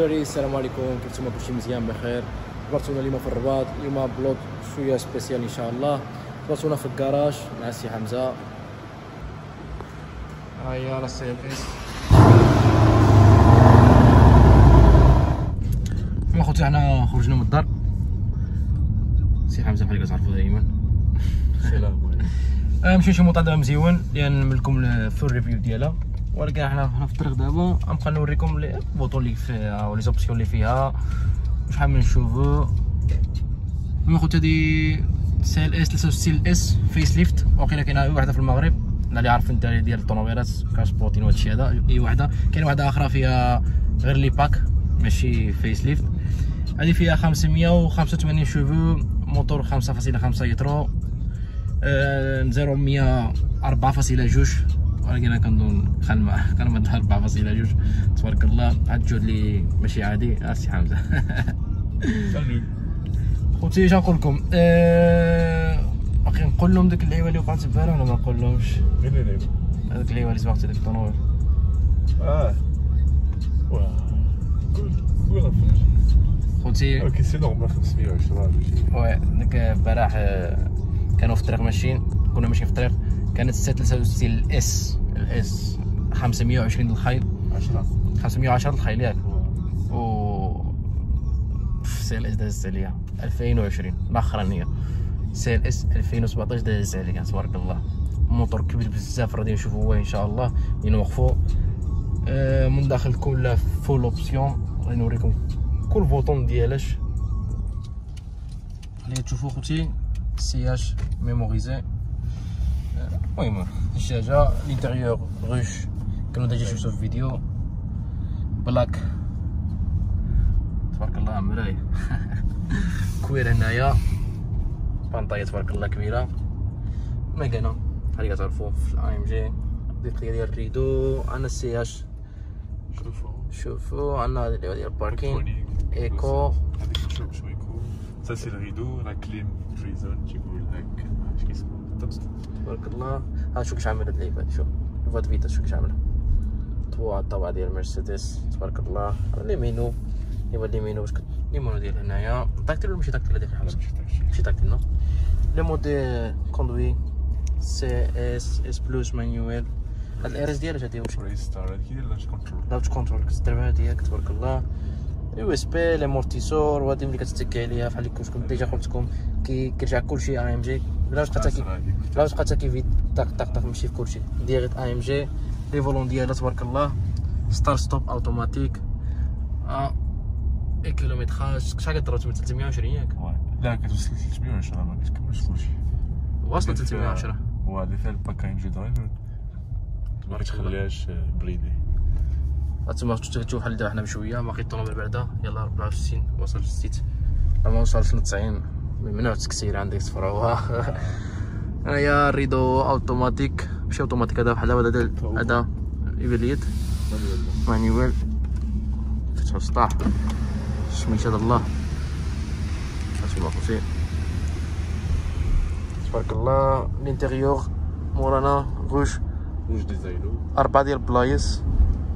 الدراري السلام عليكم، كيف نتوما؟ كلشي مزيان بخير؟ جبرتونا اليوم في الرباط، اليوم بلوط شويه سبيسيال ان شاء الله. جبرتونا في الكراج مع السي حمزه. ها هي لا سي ال اس. اخوتي حنا خرجنا من الدار، السي حمزه بحال كتعرفوا دائما. السلام عليكم. مشي شي مطعم مزيون اللي نملكم في الريفيو ديالها، ولكن حنا في الطريق دابا غنبقى نوريكم لي بوطون اللي فيها ولي زوبسيون اللي فيها وشحال من شوفو. المهم خوتي هادي سي ال اس 63 اس فيس ليفت، وقيلا كاينه واحده في المغرب اللي عارفين الدراري ديال الطوموبيلات كاسبوتين وهادشي هذا. اي واحده كاين واحده اخرى فيها غير لي باك ماشي فيس ليفت. هادي فيها 585 شوفو، موتور 5.5 يترو، 0 4.2، ولكن انا كنظن كنمد 4.2 تبارك الله. واحد الجهد اللي ماشي عادي. السي حمزه خوتي اش نقول لكم؟ باقي نقول لهم ديك اللعيبه اللي وقعت في بالها ولا ما نقول لهمش؟ مين اللعيبه؟ هذيك اللعيبه اللي سبقتي ديك الطوموبيل. قول خوتي اوكي سي نورمال 510 وي ديك البارح كانوا في الطريق ماشيين، كنا ماشيين في الطريق، كانت 63 الاس 520 الخيل 510 الخيل ياك، و سي ال اس دازت عليا 2020 الاخرانيه. سي ال اس 2017 دازت عليا تبارك الله. موتور كبير بزاف، غادي نشوفوا ان شاء الله ينوقفوا من داخل كلها فول اوبسيون. غادي نوريكم كل بوطون ديالاش اللي تشوفوا خوتي. سياج ميموريزي. المهم الدجاجه الانتيريور غوش كانوا ديجا شفتو في فيديو بلاك تبارك الله. مرايه كوير هنايا، بانطايه تبارك الله كبيره. مكانه بحال كتعرفوا في الاي ام جي ديك ديال الريدو. عندنا السياج شوفوا، عندنا هذه ديال الباركين ايكو. هذيك شوف ايكو ça c'est le rideau, la clim free zone تيقول لك اش كيسمى تبارك الله. ها شوف كيش عامل هاد اللعيبه، شوف فوت فيتا شوف كيش عاملها. الطابعه ديال مرسيدس تبارك الله. لي مينو ايوا لي مينو واش لي مينو ديال هنايا تاكتيل ولا ماشي تاكتيل؟ هذيك حاجه ماشي تاكتيل نو. لي مود كوندوي سي اس بلس مانيوال. هاد الار اس ديالها هادي واش ريستار هذيك ديال لانش كنترول لانش كنترول كتدربها ديالك تبارك الله. يو اس بي لي مورتيسور، وهادي ملي كتتكي عليها بحال اللي كنت ديجا قلت لكم كيرجع كلشي اي ام جي. بلا تبقى تاكي في طاق طاق طاق ماشي في كلشي ديريكت اي ام جي. لي فولون ديالها تبارك الله ستار ستوب اوتوماتيك. الكيلومتراج شحال كضربت من 320 ياك؟ لا كتوصل 310 ما كتكملش كلشي، واصله 310. وهذه فيها الباك ام جي درايفر ما كتخليهاش بريدي. تما تشوف بحال دابا حنا بشويه باقي الطوموبيل بعدا يلاه 64 وصل للزيت، ما وصلش 90 ممنوع تكسير عندك تفروها. هنايا الريدو اوتوماتيك ماشي اوتوماتيك، هذا بحال هذا ايفاليت مانيوال. فتحوا السطاح سميت هذا الله. هانتوما خوتي تبارك الله. الانتيريور مورانا غوش ديزاينو 4 ديال البلايص.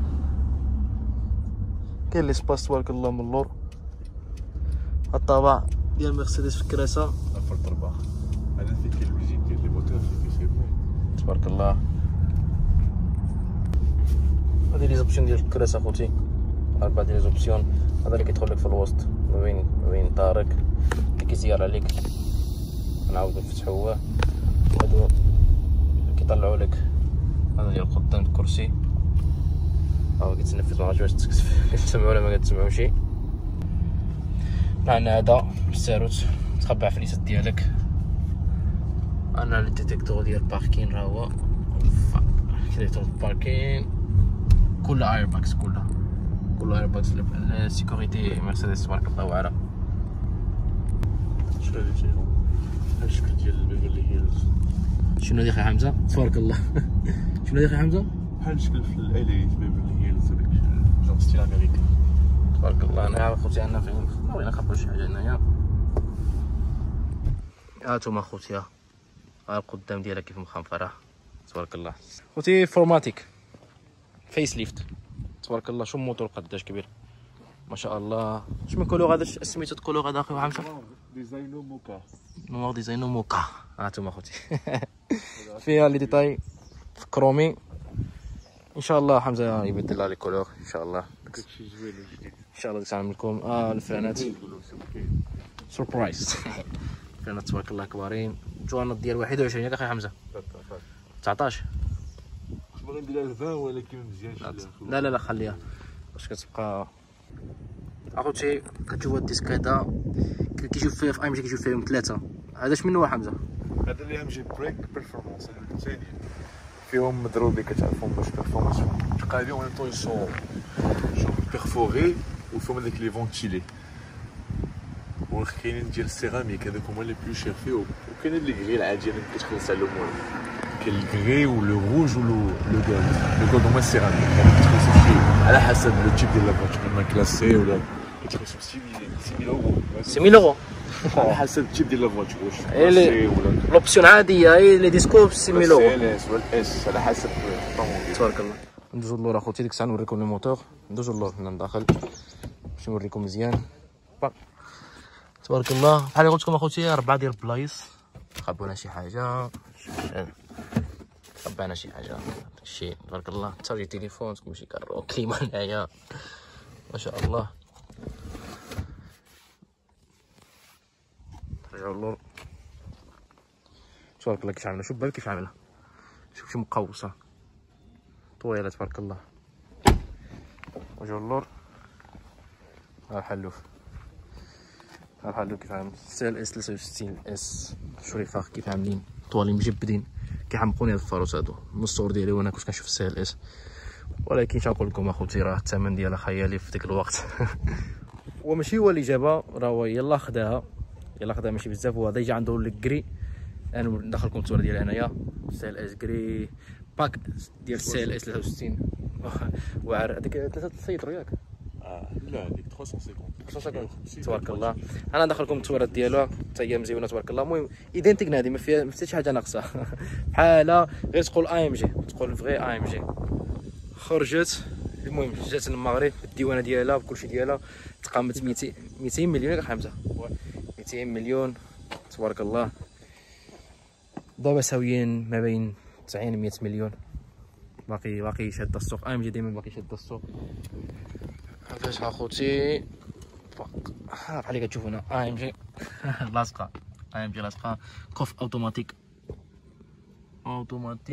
كاين لي سباس تبارك الله من اللور. الطابع ديال مرسيدس في الكراسه فرد رباح. هذا فيه كاين الفيزيت ديال لي موتور فيه كيسيبو تبارك الله. هادي لي زوبسيون ديال الكراسه خوتي، 4 ديال لي زوبسيون. هذا اللي كيدخل لك في الوسط ما بين طارق اللي كيزير عليك، نعاودو نفتحوه. هادو كيطلعوا لك هذا ديال قدام الكرسي، ها كيتنفس. ما عرفتش واش كتسمعوا ولا ما كتسمعوش. عندنا هذا الساروت تخبع في اليسد ديالك. عندنا الديتيكتور ديال الباركين، راه هو ديتيكتور الباركين. كلها ايرباكس، كلها ايرباكس. السيكوريتي مرسيدس تبارك الله واعره. شنو هادي هاد الشكل ديال بيفرلي هيلز؟ شنو هادي اخي حمزه تبارك الله؟ شنو هادي اخي حمزه؟ بحال الشكل في الالي في بيفرلي هيلز، هذاك جونغ ستيل امريكان تبارك الله. انا خوتي عندنا فين بغينا نخبروا شي حاجه هنايا. هانتوما خوتي ها القدام ديالها كيف مخنفره تبارك الله. خوتي فورماتيك فيس ليفت تبارك الله. شوف الموتور قداش كبير، ما شاء الله. اش من كولور هذا؟ سميتو كولور هذا اخي حمزه؟ ديزاينو موكا. نوار ديزاينو موكا. هانتوما اخوتي. فيها لي ديتاي كرومي. ان شاء الله حمزه يبدل لها لي كولور ان شاء الله. داكشي زوين جديد. ان شاء الله ديك نعمل لكم الفرانات سربرايز. الفرانات تبارك الله كبارين. جوانط ديال 21 ياك اخي حمزه؟ 19. باغي نديرها 20 ولكن مزيانش. لا خليها باش كتبقى اخوتي. كتشوف هاد الديسك هذا كيشوف فيه في ام جي كيشوف فيهم 3. هذا اش منو حمزه؟ هذا اللي ام جي بريك بيرفورمانس الثاني فيهم مضروبين كتعرفهم باش بيرفورمانس تقاليدي و طون سون بيرفوري وفيهم هذاك لي فونتيلي وكاينين ديال السيراميك هذوك هما لي بلو شير فيه وكاينين لي غري العادي اللي كتخلص على المول كاين الغري ولو روج ولو غولد هما السيراميك كتخلصوا شي على حسب لو تيب ديال لافواتور اما كلاسي ولا كتخلصوا 6000 اورو 6000 اورو على حسب التيب ديال لافواتور واش كلاسي ولا لوبسيون عاديه هي لي ديسكوب 6000 اورو اس ولا الاس على حسب الطوموبيل. تبارك الله. ندوزو اللور اخوتي ديك الساعه نوريكم الموتور. ندوزو اللور هنا لداخل باش نوريكم مزيان. تبارك الله. بحال اللي قلت لكم اخوتي 4 ديال البلايص خبونا شي حاجه خبانا شي حاجه داكشي تبارك الله. تشارجي تليفون كلشي كارو كليما هنايا ما شاء الله. رجعوا اللور تبارك الله كيف عامله. شوف بالك كيف عامله. شوف شي مقوسه طويله تبارك الله. رجعوا اللور. ها الحلوف كيف عامل. سي ال اس 63 اس شريفه كيف عاملين طوالي مجبدين كيحمقوني هاد الفاروس هادو. من الصور ديالي وانا كنت كنشوف السي ال اس ولكن شنقول لكم اخوتي راه الثمن ديالها خيالي في ديك الوقت. وماشي هو اللي جابها راه هو يلاه خداها ماشي بزاف. هو هذا يجي عنده الكري. انا ندخل لكم الصوره ديالها هنايا سي ال اس كري باك ديال سي ال اس 63 واعر هذيك 3 سيطرو ياك. لا هذيك 350 تبارك الله. انا ندخل لكم التصويرات ديالها حتى هي مزيونه تبارك الله. المهم ايدنتيك هذه ما فيها حتى شي حاجه ناقصه. بحالها غير تقول اي ام جي تقول فغي اي ام جي. خرجت المهم جات المغرب بالديوانه ديالها بكلشي ديالها تقامت 200 مليون ياك حمزه. 200 مليون تبارك الله. دابا ساويين ما بين 90 و 100 مليون. باقي شاده السوق. اي ام جي ديما باقي شاده السوق. عرفتش اخوتي بحال اللي كتشوفوا هنا اي ام جي لاصقه. كوف اوتوماتيك الله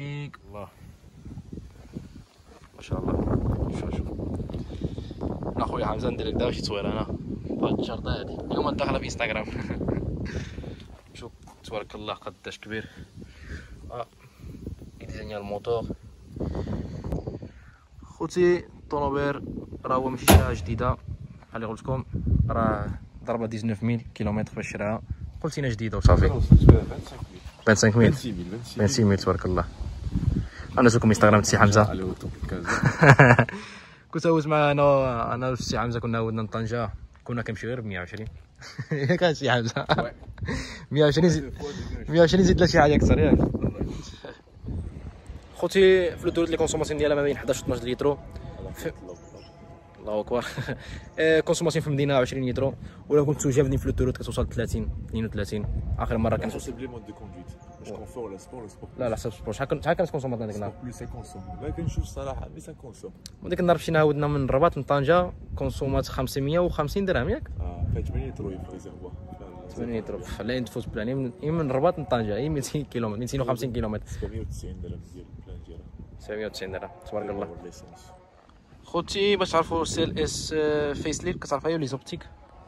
ما شاء الله. شوف انا خويا حمزه ندير لك دابا شي تصويره انا بهاد الشرطه هادي اليوم داخله في انستغرام. شوف تبارك الله قداش كبير. كيديزاينيا الموتور خوتي. الطوموبيل راه هو ماشي شراها جديده بحال اللي قلت لكم راه ضربه 19000 كيلومتر باش شراها. قلتينا جديده وصافي 25000 تبارك الله. انا سوكم انستغرام سي حمزه. كنت هوت مع انا والسي حمزه كنا هودنا لطنجه كنا كنمشي غير ب 120 ياك السي حمزه. 120 زيد لا شي حاجه اكثر ياك خوتي. في الدورات لي كونسوماسيون ديالها ما بين 11 و 12 لتر. الله اكبر. كونسوماسيون في المدينه 20 لتر ولا كنت جابني في الدورات كتوصل 30 32. اخر مره كان لا حسب السبور. شحال كنت هذاك النهار؟ بلو سي كونسوم ما كنشوف الصراحه مي سا كونسوم. وديك النهار مشينا هودنا من الرباط من طنجه كونسومات 550 درهم ياك. فيها 8 لتر في ريزيرفوار 8 لتر لا ندفوت بلاني من الرباط من طنجه هي 200 كيلومتر 250 كيلومتر 790 درهم ديال البلان ديالها 790 درهم تبارك الله. خوتي باش تعرفوا السي ال اس فيس ليف كتعرفها هي لي زوبتيك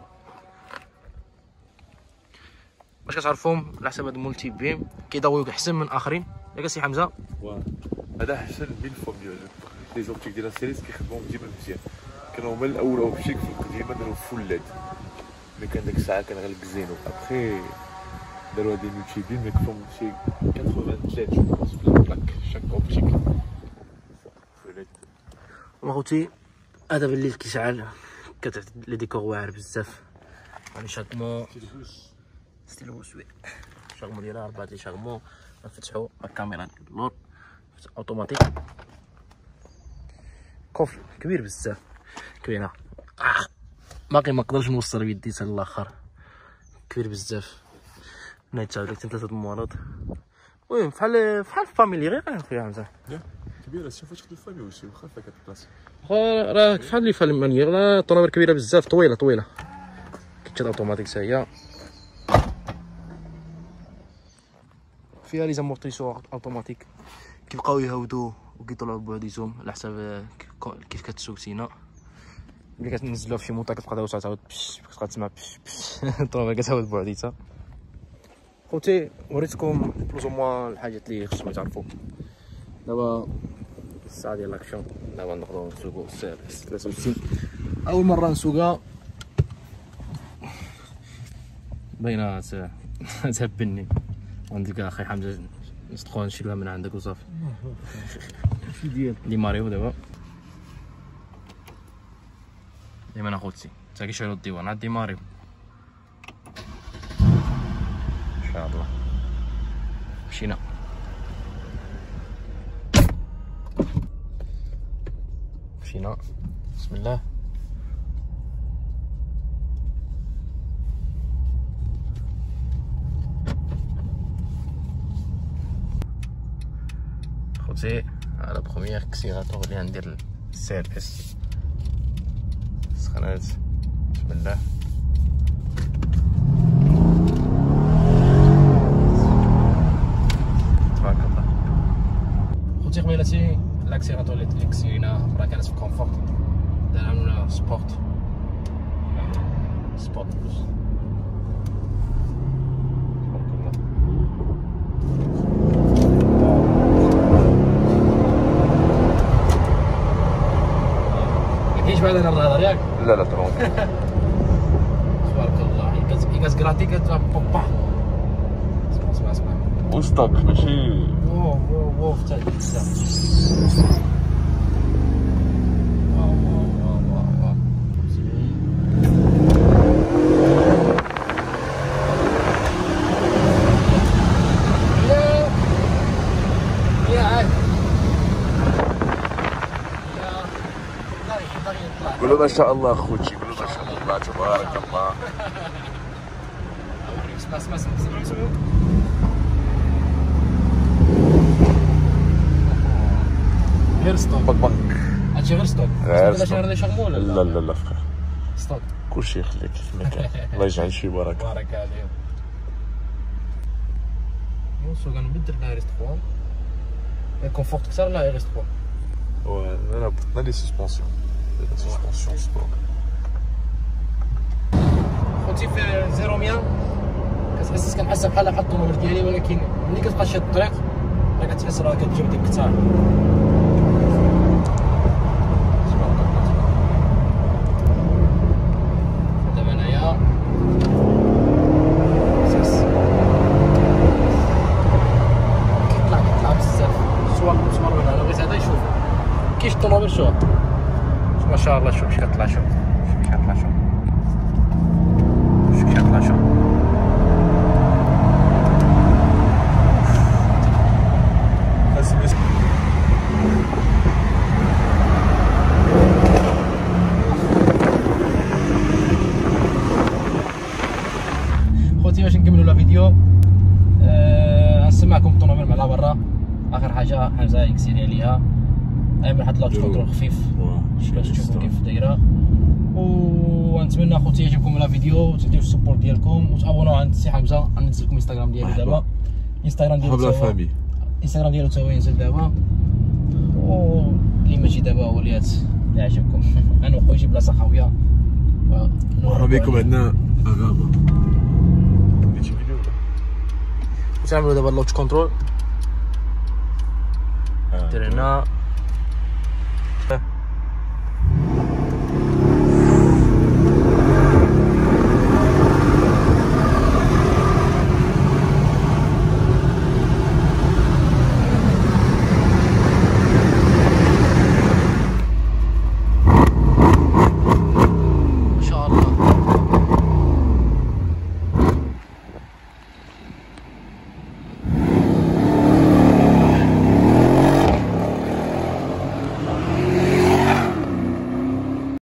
باش كتعرفوهم على حساب هاد المولتي بيم كيضويوك احسن من اخرين ياك سي حمزه. هذا احسن 1000 فوا مليون. لي زوبتيك ديال السيريس كيخدموا ديما مزيان. كانوا هما الاول اوبجيك في القديمه داروا فول ليد ملي كان ديك الساعه كان غير الكزينو ابخي داروا هاد المولتي بيم اللي كلهم شي 83 في البلاك شاك اوبجيك فول ليد. خوتي هذا بالليل كيشعل كتعطي لي ديكور واعر بزاف. يعني شاكمو ستيلو سوي شاكمو ديالها 4 لي شاكمو نفتحو الكاميرا اللور اوتوماتيك. كوفل كبير بزاف كبيره باقي ما نقدرش نوصل بيدي حتى الاخر، كبير بزاف. هنا يتعاود لك 3 المواند. المهم بحال الفاميلي غير فيها حمزه كبيره. شوف واش خدو فامي وشي واخا فيها كتبلاص. راه بحال اللي فالمانيا، راه الطوموبيل كبيره بزاف، طويله كيتشاد اوتوماتيك حتى هي. فيها لي زامورتيسور اوتوماتيك كيبقاو يهودوا وكيطلعوا بوحديتهم على حساب كيف كتسوق سينا. ملي كتنزلوها في شي موطا كتبقى تعاود كتبقى تسمع الطوموبيل كتهود بوحديتها. خوتي وريتكم بلوز او موان الحاجات اللي خصهم يتعرفوا. دابا الساعه ديال لاكسيون، دابا نقدروا نسوقوا السير اس 63. اول مره نسوقها باينه تهبني. عندك اخي حمزه ندخل نشريها من عندك وصافي. دي ماريو ديما اخوتي تا كيشعلوا الديوان عاد دي ماريو ان شاء الله. مشينا بسم الله. خوتي على بروميير كسيغاتور اللي غندير السي ال اس. سخنات بسم الله. تبارك الله. خوتي قبيلتي لاكسيغاتور اللي كسينا راه كانت في كونفورت، دارنا سبورت بلوس. كاينش بعد انا الهضر ياك؟ لا ترون. تبارك الله. كاس كراتي كتبابا. اسمع وستوك ماشي واو حتى ديك قولوا ما شاء الله اخوتي، قولوا ما شاء الله تبارك الله. اسمع غير ستوب. بق هادشي غير ستوب. غير شي راه شغل ولا لا فخير ستوب. كلشي يخليك كيف ما كان. الله يجعل شي بركه. بارك عليهم. سو غنبدل لها ريست 3 الكونفورت كثر لا ريست 3. انا بغينا لي سسبونسيون سبور. خوتي في 0 100 كنحس بحال بحال الطوموبيل ديالي، ولكن ملي كتبقى شاد الطريق راه كتحس راه كتجيب ديك الكثار. دابا انايا كيطلع بزاف صور من هنا، بغيت هذا يشوف كيش الطوموبيل. شوف ما شاء الله، شوف كيطلع، شوف خوتي باش نكملوا لا فيديو. نسمعكم الطوموبيل مع برا. اخر حاجه حمزه يكسيري عليها، من واحد لاج كونترول خفيف باش تشوفوا كيف دايره. ونتمنى اخوتي يعجبكم لا فيديو وتديروا السبورت ديالكم وتابوناو عند سي حمزه. غننزل لكم انستغرام ديالو دابا، انستغرام ديالو تا هو ينزل دابا. واللي ماشي دابا هو اللي عجبكم. انا وخويا بلاصه خاويه. مرحبا بكم عندنا اغابه. تعملوا دابا اللوتش كونترول. دير هنا